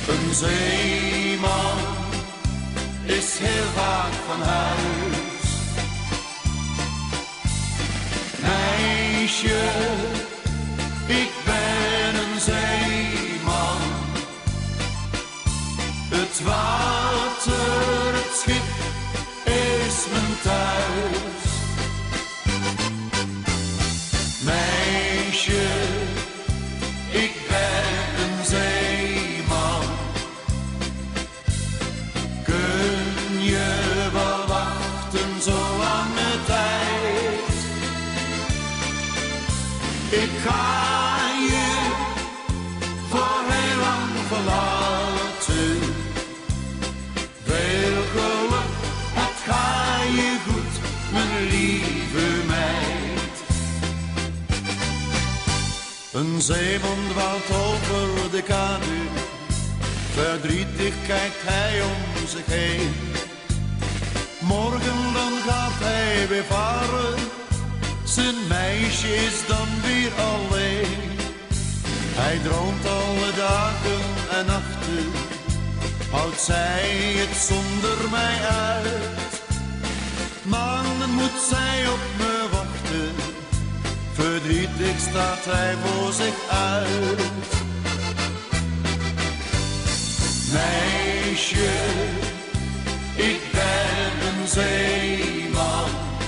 Een zeeman is heel vaak van huis. Meisje, ik ben een zeeman. Het water, het schip is mijn thuis. Meisje, ik ben een zeeman. Kun je wel wachten zo lange tijd? Ik ga je voor heel lang verlaten. Veel geluk, het ga je goed, mijn lieve meid. Een zeeman dwaalt over de kanu, verdrietig kijkt hij om zich heen. Morgen dan gaat hij weer varen, zijn meisje is dan weer alleen. Hij droomt alle dagen en nachten, houdt zij het zonder mij uit. Maanden moet zij op me wachten, verdrietig staat hij voor zich uit. Meisje, ik ben een zeeman.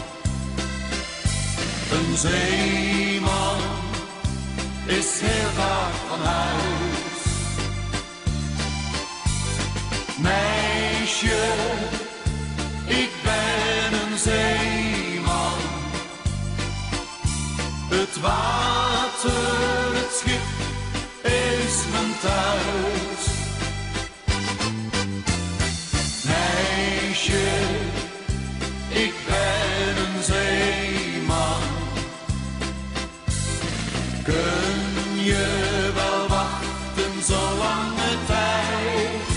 Een zeeman is heel vaak van huis. Meisje, ik ben een zeeman. Het water, het schip is mijn thuis. Meisje, ik ben een zeeman. Kun je wel wachten zo lange tijd?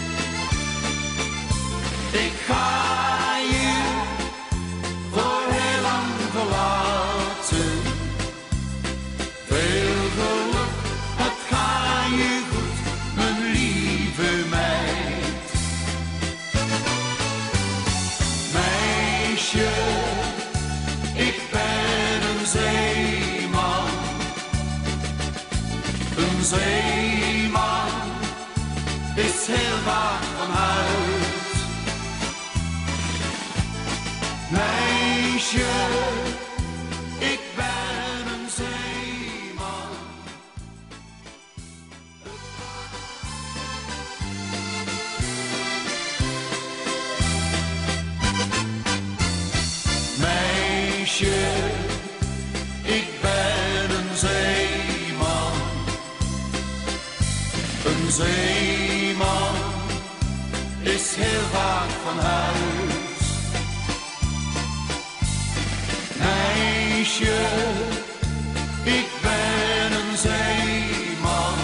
Ik ga je voor heel lang verlaten. Veel geluk, het ga je goed, mijn lieve meid. Meisje, ik ben een zeeman. Een zeeman is heel vaak van huis. Meisje, ik ben een zeeman. Meisje, ik ben een zeeman. Een zeeman is heel vaak van huis. Meisje, ik ben een zeeman.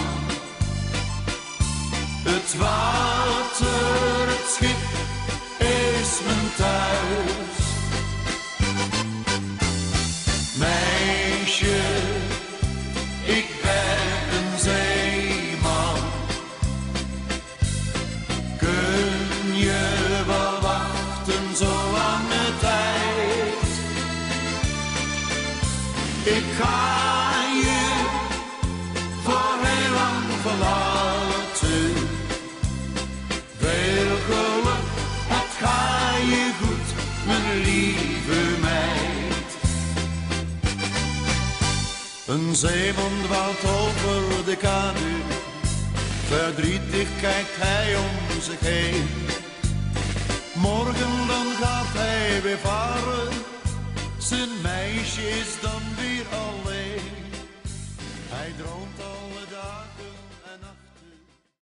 Het water, het schip is mijn thuis. Meisje, ik ben een zeeman. Kun je wel wachten zo lange tijd? Ik ga je voor heel lang verlaten. Veel geluk, het ga je goed, mijn lieve meid. Een zeeman dwaalt over de kanu, verdrietig kijkt hij om zich heen. Morgen dan gaat hij weer varen, zijn meisje is dan weer alleen. Hij droomt alle dagen.